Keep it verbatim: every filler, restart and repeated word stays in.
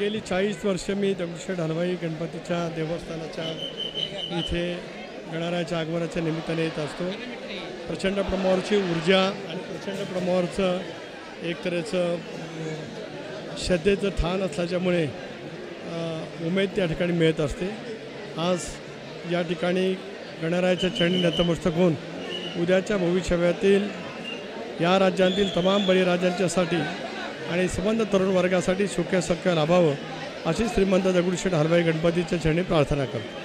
गेली चाळीस वर्ष मी दगडूशेठ हलवाई गणपतीच्या देवस्थानाच्या इथे गणरायाच्या आगमनाच्या निमित्ताने येत असतो। प्रचंड प्रमाणावरची ऊर्जा आणि प्रचंड प्रमाणावरचं एक तऱ्हेचं श्रद्धेचं ठाण असल्याच्यामुळे उमेद त्या ठिकाणी मिळत असते। आज या ठिकाणी गणरायाच्या चरणी नतमस्तक होऊन उद्याच्या भविष्यातील या राज्यातील तमाम बळीराजांच्यासाठी आणि संबंध तरुण वर्गासाठी सुख्या सख्या लाभावं अशी श्रीमंत दगडूशेठ हलवाई गणपतीच्या चरणी प्रार्थना करतो।